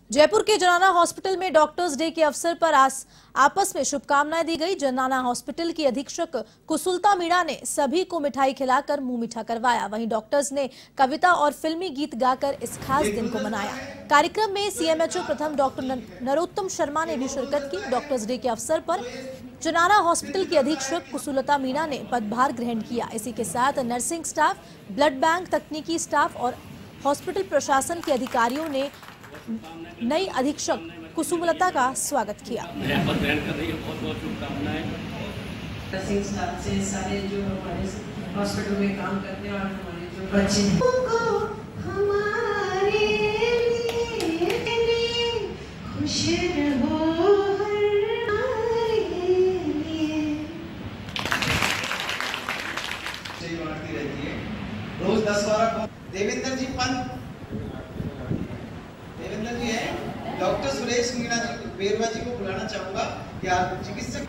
जयपुर के जनाना हॉस्पिटल में डॉक्टर्स डे के अवसर पर आपस में शुभकामनाएं दी गई। जनाना हॉस्पिटल की अधीक्षक कुसुलता मीणा ने सभी को मिठाई खिलाकर मुंह मीठा करवाया। वहीं डॉक्टर्स ने कविता और फिल्मी गीत गाकर इस खास दिन को मनाया। कार्यक्रम में सीएमएचओ प्रथम डॉक्टर नरोत्तम शर्मा ने भी शिरकत की। डॉक्टर्स डे के अवसर पर जनाना हॉस्पिटल की अधीक्षक कुसुलता मीणा ने पदभार ग्रहण किया। इसी के साथ नर्सिंग स्टाफ, ब्लड बैंक, तकनीकी स्टाफ और हॉस्पिटल प्रशासन के अधिकारियों ने नई अधीक्षक कुसुमलता का स्वागत किया। नर्सिंग स्टाफ से सारे जो हमारे हॉस्पिटल में काम करते हैं और हमारे जो बच्चे हमारे लिए खुश रहो रोज 10-12 देवेंद्र जी पंत जी है। डॉक्टर सुरेश मीणा जी बेरवा जी को बुलाना चाहूंगा कि आप चिकित्सक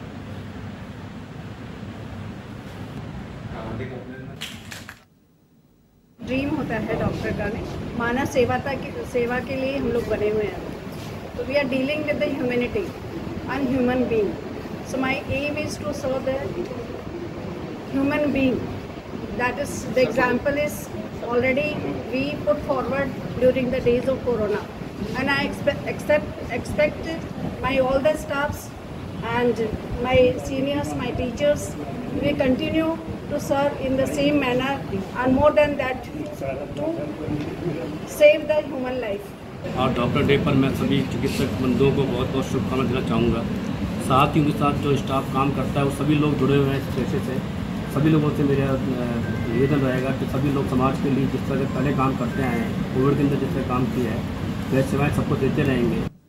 ड्रीम होता है डॉक्टर का नहीं, मानव सेवा के लिए हम लोग बने हुए हैं। तो we are dealing with the humanity and human being. So my aim is to serve the human being. That is the example is already we put forward during the days of corona, and I expect my all the staffs and my seniors, my teachers, we continue to serve in the same manner and more than that to save the human life. और doctor day पर मैं सभी चिकित्सक बंधुओं को बहुत बहुत शुभकामनाएं देना चाहूँगा। साथ ही उनके साथ जो स्टाफ काम करता है वो सभी लोग जुड़े हुए हैं इस पेशे से। सभी लोगों से मेरा निवेदन रहेगा कि सभी लोग समाज के लिए जिस तरह से पहले काम करते आए हैं, कोविड के अंदर जिस तरह काम किया है वैसे सेवाएं सबको देते रहेंगे।